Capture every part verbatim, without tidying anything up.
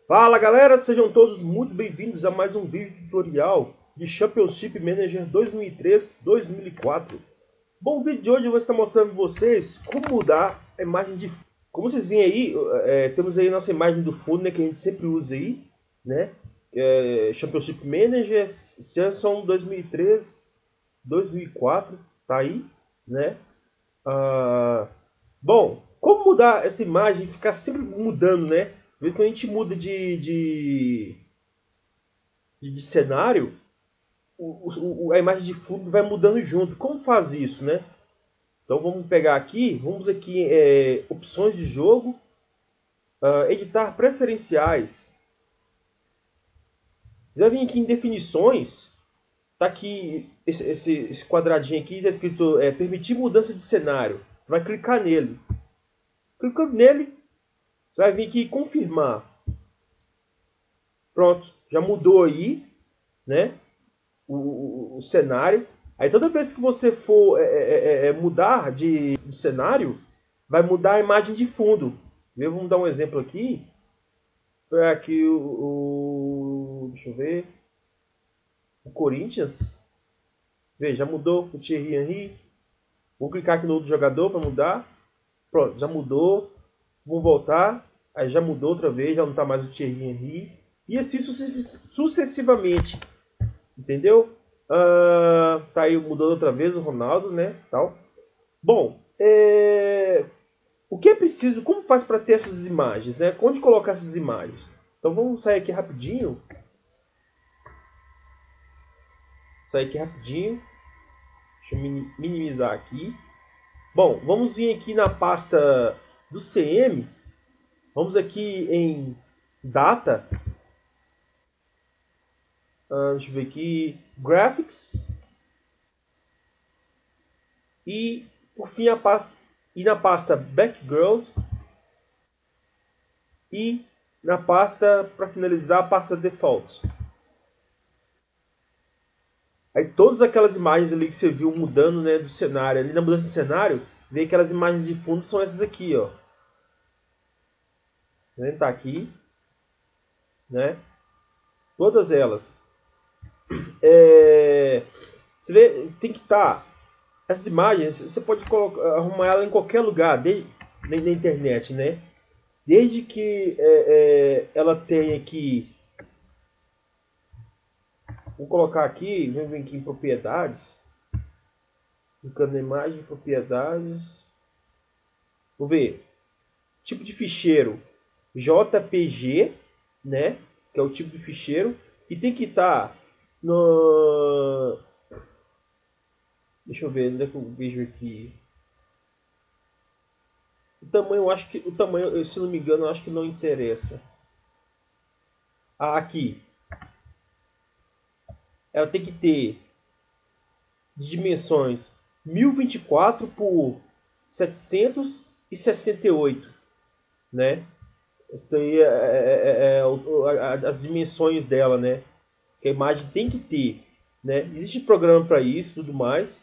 Fala galera, sejam todos muito bem-vindos a mais um vídeo tutorial de Championship Manager dois mil e três dois mil e quatro. Bom, o vídeo de hoje eu vou estar mostrando para vocês como mudar a imagem de fundo. Como vocês veem aí, é, temos aí a nossa imagem do fundo, né, que a gente sempre usa aí, né? É, Championship Manager, Season dois mil e três dois mil e quatro, tá aí, né? Ah, bom, como mudar essa imagem e ficar sempre mudando, né? Quando a gente muda de, de, de, de cenário, o, o, a imagem de fundo vai mudando junto. Como faz isso, né? Então vamos pegar aqui, vamos aqui é, opções de jogo, uh, editar preferenciais. Já vim aqui em definições, tá aqui esse, esse, esse quadradinho aqui, está escrito é, permitir mudança de cenário. Você vai clicar nele. Clicando nele, você vai vir aqui e confirmar. Pronto, já mudou aí, né? O, o, o cenário. Aí toda vez que você for é, é, é, mudar de, de cenário, vai mudar a imagem de fundo. Vamos dar um exemplo aqui. Aqui o, o deixa eu ver. O Corinthians. Veja, já mudou o Thierry Henry. Vou clicar aqui no outro jogador para mudar. Pronto, já mudou. Vou voltar. Aí já mudou outra vez, já não está mais o Thierry Henry. E assim sucessivamente. Entendeu? Uh, tá aí, mudou outra vez o Ronaldo, né? Tal. Bom, é... o que é preciso? Como faz para ter essas imagens, né? Onde colocar essas imagens? Então vamos sair aqui rapidinho. Sair aqui rapidinho. Deixa eu minimizar aqui. Bom, vamos vir aqui na pasta do C M. Vamos aqui em Data. Uh, deixa eu ver aqui. Graphics. E por fim a pasta, e na pasta Background. E na pasta, para finalizar, a pasta Default. Aí todas aquelas imagens ali que você viu mudando, né, do cenário, ali na mudança de cenário, vê aquelas imagens de fundo são essas aqui, ó. Tá aqui, né? Todas elas. É... Você vê, tem que estar. Tá, essas imagens, você pode colocar, arrumar ela em qualquer lugar, desde, na internet, né? Desde que é, é, ela tenha aqui. Vou colocar aqui, vamos vir aqui em propriedades. Clicando na imagem, propriedades. Vou ver. Tipo de ficheiro J P G, né? Que é o tipo de ficheiro. E tem que estar no. Deixa eu ver, onde é que eu vejo aqui? O tamanho, eu acho que. O tamanho, se não me engano, eu acho que não interessa. Ah, aqui. Ela tem que ter de dimensões mil e vinte e quatro por setecentos e sessenta e oito, né? Isso aí é, é, é, é as dimensões dela, né? Que a imagem tem que ter, né? Existe programa para isso, tudo mais.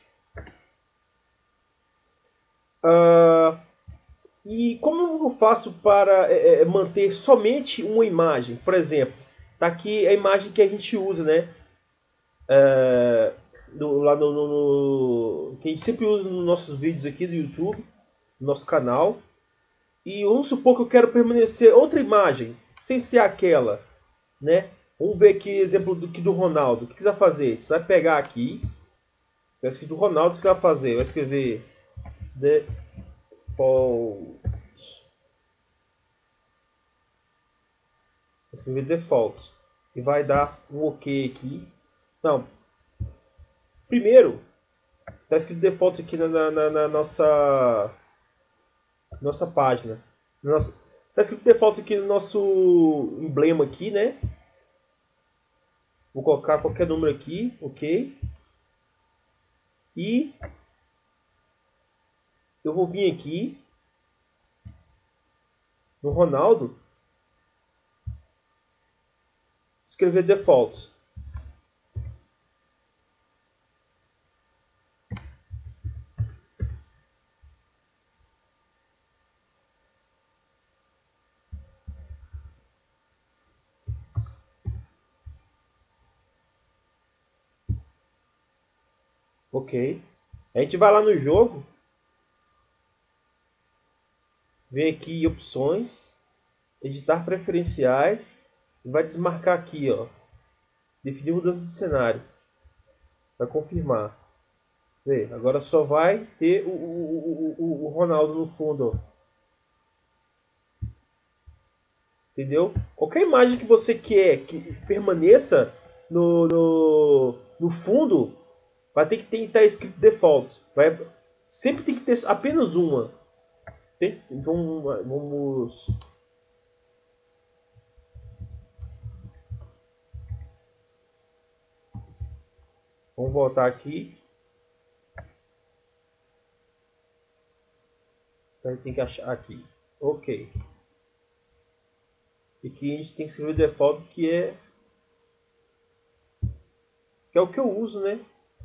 Uh, e como eu faço para é, manter somente uma imagem? Por exemplo, tá aqui a imagem que a gente usa, né? É, do, lá no, no, no, que a gente sempre usa nos nossos vídeos aqui do YouTube, no nosso canal. E vamos supor que eu quero permanecer outra imagem, sem ser aquela, né? Vamos ver aqui exemplo do que do Ronaldo. O que você vai fazer? Você vai pegar aqui, vai escrito do Ronaldo, o que você vai fazer? Vai escrever default. Vai escrever default e vai dar um OK aqui. Não. Primeiro, está escrito default aqui na, na, na nossa nossa página. Está escrito default aqui no nosso emblema aqui, né? Vou colocar qualquer número aqui, ok? E eu vou vir aqui no Ronaldo, escrever default. Ok. A gente vai lá no jogo, vem aqui em opções, editar preferenciais, e vai desmarcar aqui, ó, definir mudança de cenário. Vai confirmar. Vê, agora só vai ter o, o, o, o Ronaldo no fundo, ó. Entendeu? Qualquer imagem que você quer que permaneça no, no, no fundo, vai ter que estar escrito default. Vai, sempre tem que ter apenas uma. Tem, então vamos. Vamos voltar aqui. A gente tem que achar aqui. Ok. E aqui a gente tem que escrever o default, que é que é o que eu uso, né?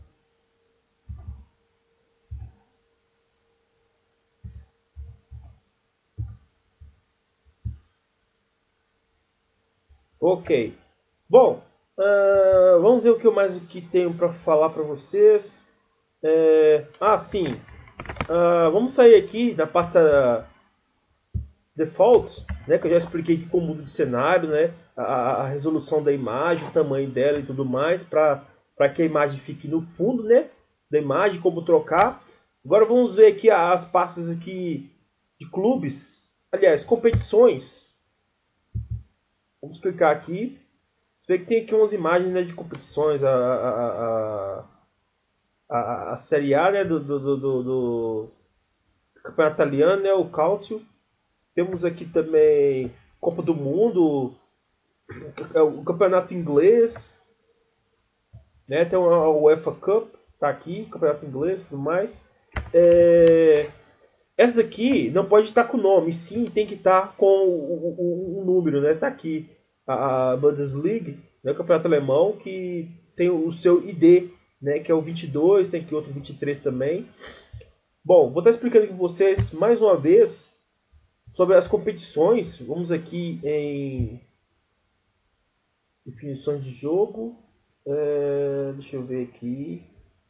Ok. Bom, uh, vamos ver o que eu mais aqui tenho para falar para vocês. É, ah, sim. Uh, vamos sair aqui da pasta default, né? Que eu já expliquei aqui como muda de cenário, né? A, a resolução da imagem, o tamanho dela e tudo mais, para que a imagem fique no fundo, né? Da imagem, como trocar. Agora vamos ver aqui as pastas aqui de clubes, aliás, competições. Vamos clicar aqui. Você vê que tem aqui umas imagens, né, de competições, a, a, a, a, a Série A, né, do, do, do, do Campeonato Italiano, né, o Calcio. Temos aqui também Copa do Mundo, o Campeonato Inglês, né, tem a UEFA Cup, tá aqui, Campeonato Inglês e tudo mais. É... Essas aqui não pode estar com o nome, sim, tem que estar com o, o, o número, né? Tá aqui a Bundesliga, né? O campeonato alemão, que tem o seu I D, né? Que é o vinte e dois, tem aqui outro vinte e três também. Bom, vou estar explicando aqui para vocês mais uma vez sobre as competições. Vamos aqui em definições de jogo. É... Deixa eu ver aqui.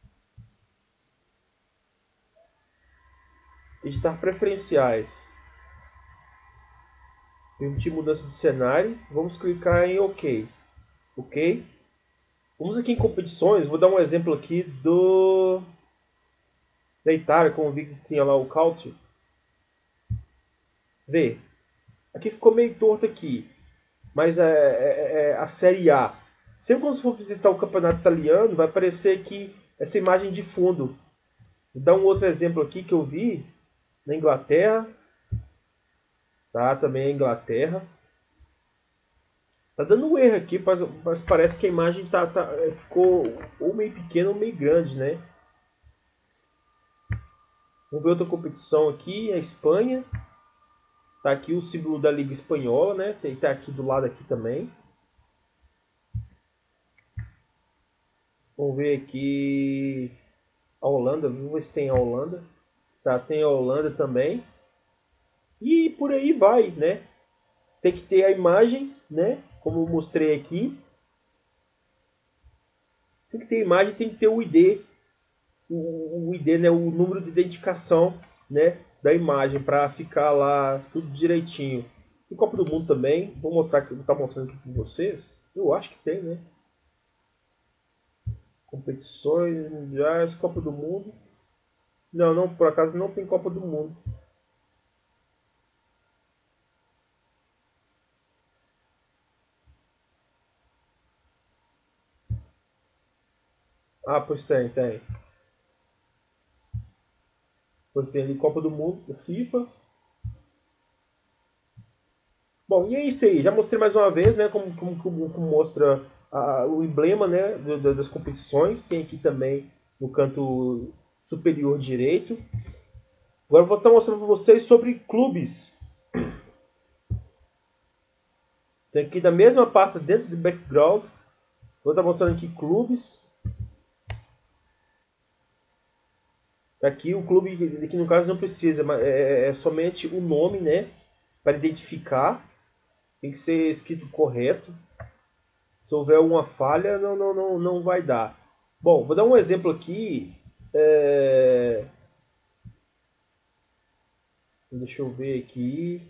Editar preferenciais. Permitir mudança de cenário. Vamos clicar em OK. OK. Vamos aqui em competições. Vou dar um exemplo aqui do da Itália, como vi que tinha lá o Calcio. Vê. Aqui ficou meio torto aqui. Mas é, é, é a Série A. Sempre quando você for visitar o campeonato italiano, vai aparecer aqui essa imagem de fundo. Vou dar um outro exemplo aqui que eu vi na Inglaterra. Tá, também é Inglaterra. Tá dando um erro aqui, mas, mas parece que a imagem tá, tá, ficou ou meio pequena ou meio grande, né? Vamos ver outra competição aqui, a Espanha. Tá aqui o símbolo da Liga Espanhola, né? Tem, tá aqui do lado aqui também. Vamos ver aqui a Holanda, vamos ver se tem a Holanda. Tá, tem a Holanda também. E por aí vai, né? Tem que ter a imagem, né? Como eu mostrei aqui. Tem que ter a imagem, tem que ter o I D. O, o I D, né? O número de identificação, né? Da imagem para ficar lá tudo direitinho. E Copa do Mundo também. Vou mostrar aqui, vou estar mostrando aqui para vocês. Eu acho que tem, né? Competições mundiais, Copa do Mundo. Não, não, por acaso não tem Copa do Mundo. Ah, pois tem, tem. Pois tem ali Copa do Mundo, FIFA. Bom, e é isso aí. Já mostrei mais uma vez, né, como, como, como, como mostra a, o emblema, né, do, do, das competições. Tem aqui também no canto superior direito. Agora eu vou estar mostrando para vocês sobre clubes. Tem aqui da mesma pasta dentro do background. Vou estar mostrando aqui clubes. Aqui o clube, aqui no caso não precisa, mas é, é somente o nome, né, para identificar. Tem que ser escrito correto. Se houver uma falha, não, não, não, não vai dar. Bom, vou dar um exemplo aqui É... Deixa eu ver aqui.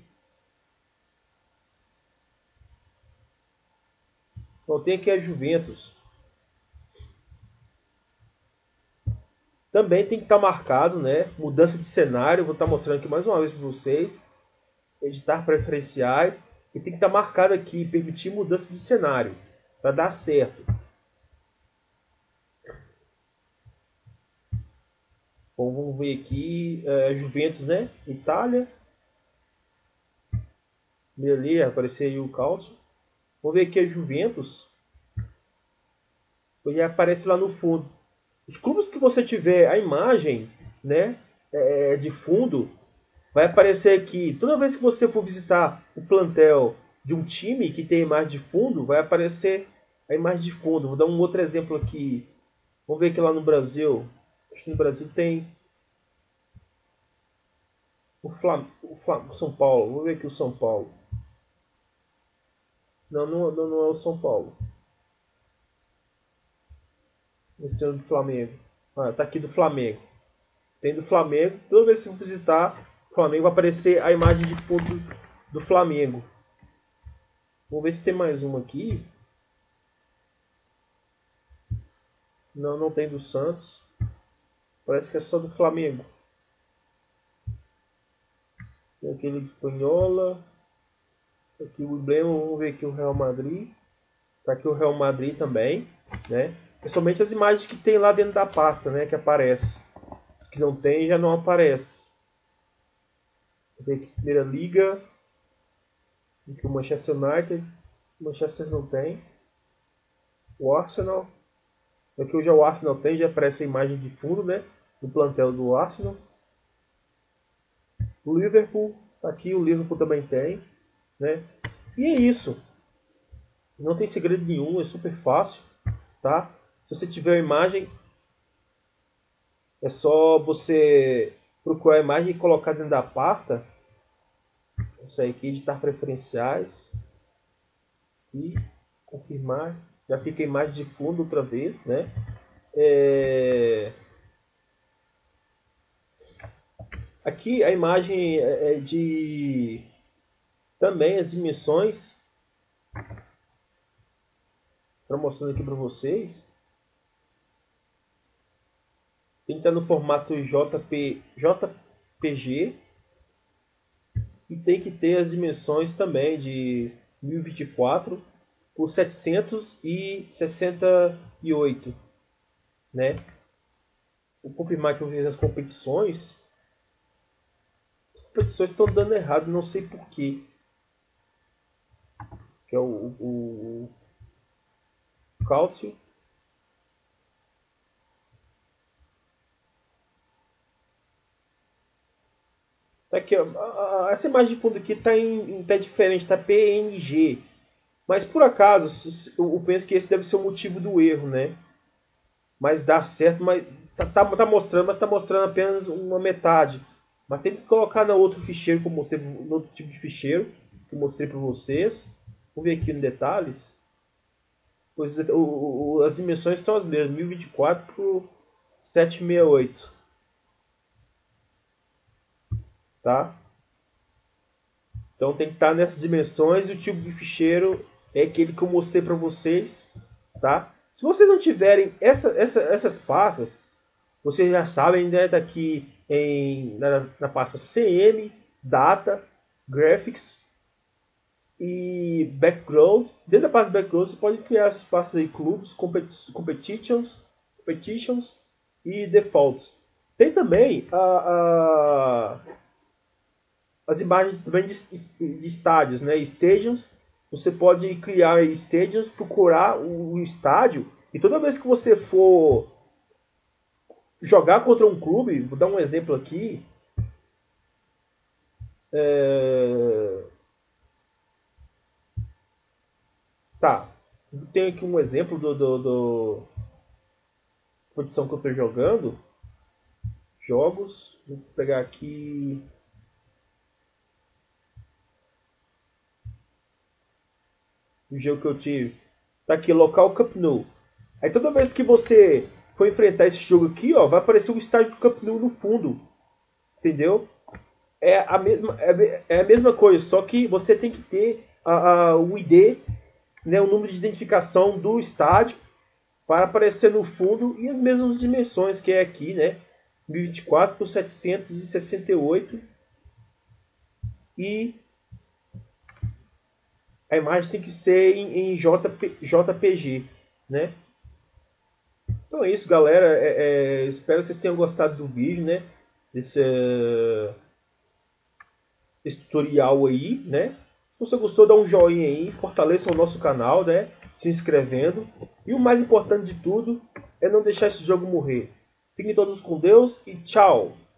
Bom, tem aqui a Juventus. Também tem que estar marcado, né? Mudança de cenário. Vou estar mostrando aqui mais uma vez para vocês. Editar preferenciais. E tem que estar marcado aqui, permitir mudança de cenário. Para dar certo. Bom, vamos ver aqui. É, Juventus, né? Itália. Ali, apareceu aí o Calcio. Vamos ver aqui a Juventus. E aparece lá no fundo. Os clubes que você tiver a imagem, né, é, de fundo, vai aparecer aqui. Toda vez que você for visitar o plantel de um time que tem a imagem de fundo, vai aparecer a imagem de fundo. Vou dar um outro exemplo aqui. Vamos ver aqui lá no Brasil. Acho que no Brasil tem o, Flam... o, Flam... o São Paulo. Vamos ver aqui o São Paulo. Não, não, não, não é o São Paulo. Tem do Flamengo. Ah, tá aqui do Flamengo. Tem do Flamengo. Toda vez que você visitar o Flamengo, vai aparecer a imagem de fundo do Flamengo. Vamos ver se tem mais uma aqui. Não, não tem do Santos. Parece que é só do Flamengo. Tem aquele de Espanhola. Aqui o emblema. Vamos ver aqui o Real Madrid. Tá aqui o Real Madrid também, né? Principalmente as imagens que tem lá dentro da pasta, né? Que aparece. Os que não tem já não aparece. Vou ver aqui Primeira Liga. Aqui o Manchester United. O Manchester não tem. O Arsenal. Aqui já o Arsenal tem, já aparece a imagem de fundo, né? Do plantel do Arsenal. O Liverpool. Aqui o Liverpool também tem, né? E é isso. Não tem segredo nenhum, é super fácil, tá? Se você tiver a imagem, é só você procurar a imagem e colocar dentro da pasta. Isso aí aqui, editar preferenciais e confirmar. Já fica a imagem de fundo outra vez, né? É... Aqui a imagem é de também as dimensões. Estou mostrando aqui para vocês. Tem que estar no formato J P, J P G. E tem que ter as dimensões também de mil e vinte e quatro por setecentos e sessenta e oito, né? Vou confirmar que eu fiz as competições. As competições estão dando errado, não sei porquê. Que é o, o, o Calcio. Tá aqui, ó. Essa imagem de fundo aqui está em, tá diferente, está P N G. Mas por acaso, eu penso que esse deve ser o motivo do erro, né? Mas dá certo, mas tá, tá, tá mostrando, mas está mostrando apenas uma metade. Mas tem que colocar no outro ficheiro que eu mostrei, no outro tipo de ficheiro que eu mostrei para vocês. Vamos ver aqui no detalhes. Pois, o, o, as dimensões estão as mesmas, mil e vinte e quatro por setecentos e sessenta e oito. Tá? Então tem que estar nessas dimensões e o tipo de ficheiro é aquele que eu mostrei para vocês, tá? Se vocês não tiverem essa, essa, essas pastas, vocês já sabem, né, daqui em, na, na pasta C M, Data, Graphics e Background. Dentro da pasta Background você pode criar essas pastas aí, clubes, competitions, competitions e defaults. Tem também a, a as imagens também de, de estádios, né? Stadiums. Você pode criar stadiums, procurar o, o estádio e toda vez que você for jogar contra um clube, vou dar um exemplo aqui. É... Tá, tem aqui um exemplo do, do, do... competição que eu estou jogando. Jogos, vou pegar aqui. O jogo que eu tive. Tá aqui, local Camp Nou. Aí toda vez que você for enfrentar esse jogo aqui, ó, vai aparecer o estádio do Camp Nou no fundo. Entendeu? É a mesma, é, é a mesma coisa, só que você tem que ter a, a, o I D, né, o número de identificação do estádio, para aparecer no fundo, e as mesmas dimensões que é aqui, né? mil e vinte e quatro por setecentos e sessenta e oito. E a imagem tem que ser em, em J P, J P G, né? Então é isso, galera. É, é, espero que vocês tenham gostado do vídeo, né? Desse, uh, esse tutorial aí, né? Se você gostou, dá um joinha aí, fortaleça o nosso canal, né? Se inscrevendo. E o mais importante de tudo é não deixar esse jogo morrer. Fiquem todos com Deus e tchau!